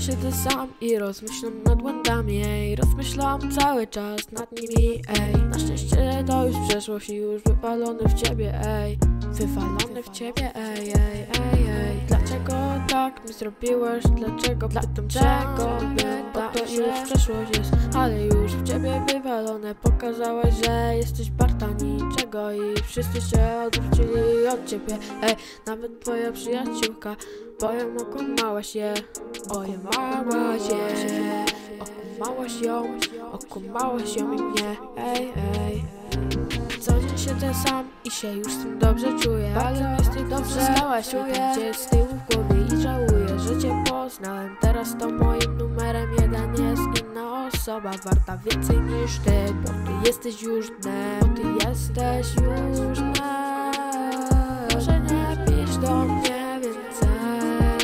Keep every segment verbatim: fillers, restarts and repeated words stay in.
siedzę sam i rozmyślam nad błędami, ej. Rozmyślam cały czas nad nimi, ej. Na szczęście to już przeszłość i już wypalony w ciebie, ej. Wywalony w ciebie, ej, ej, ej, ej. Dlaczego tak mi zrobiłeś? Dlaczego? Pytam czego? Bo to już przeszłość jest, ale już w ciebie wywalone. Pokazałaś, że jesteś warta niczego i wszyscy się odwrócili od ciebie, ej. Nawet twoja przyjaciółka, bo ją okłamałaś je, okłamałaś je, okłamałaś ją, okłamałaś ją i mnie, ej, ej. Co dzień siedzę sam i się już z tym dobrze czuję, ale jesteś dobrze stałaś mi tam gdzieś z tyłu w głowie i żałuję, że cię poznałem. Teraz to moim numerem jeden jest inna osoba, warta więcej niż ty, bo ty jesteś już dnem, bo ty jesteś już dnem. Proszę nie pisz do mnie więcej,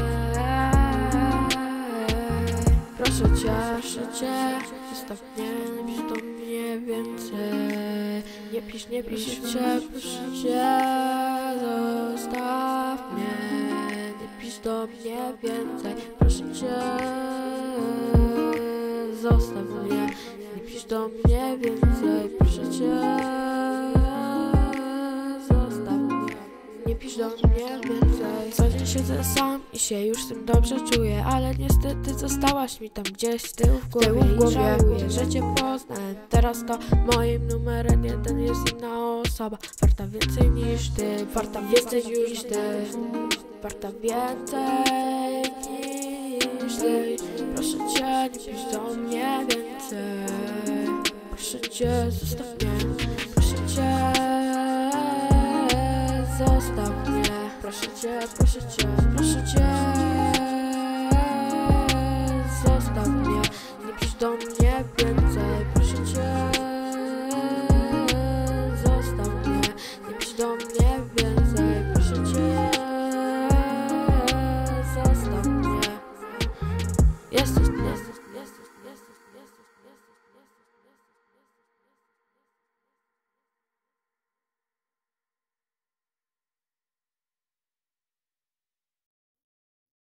proszę cię, proszę cię, zostaw mnie, nie pisz do mnie więcej. Nie pisz, nie pisz, cię, proszę cię, zostaw mnie. Nie pisz do mnie więcej, proszę cię, zostaw mnie. Nie pisz do mnie więcej, proszę cię, zostaw mnie. Nie pisz do mnie więcej. Co dzień siedzę sam i się już z tym dobrze czuję, ale niestety zostałaś mi tam gdzieś z tyłu w głowie, w głowie. I żałuję, że cię poznałem. Teraz to moim numerem jeden jest inna osoba, warta więcej niż ty, warta więcej niż ty, warta więcej niż ty. Proszę cię, nie pisz do mnie więcej, proszę cię, zostaw mnie, proszę cię, zostaw mnie, proszę cię, proszę cię, proszę cię, zostaw mnie. Nie pisz do mnie więcej, proszę cię, zostaw mnie. Nie pisz do mnie więcej, proszę cię, zostaw mnie. Jesteś, jesteś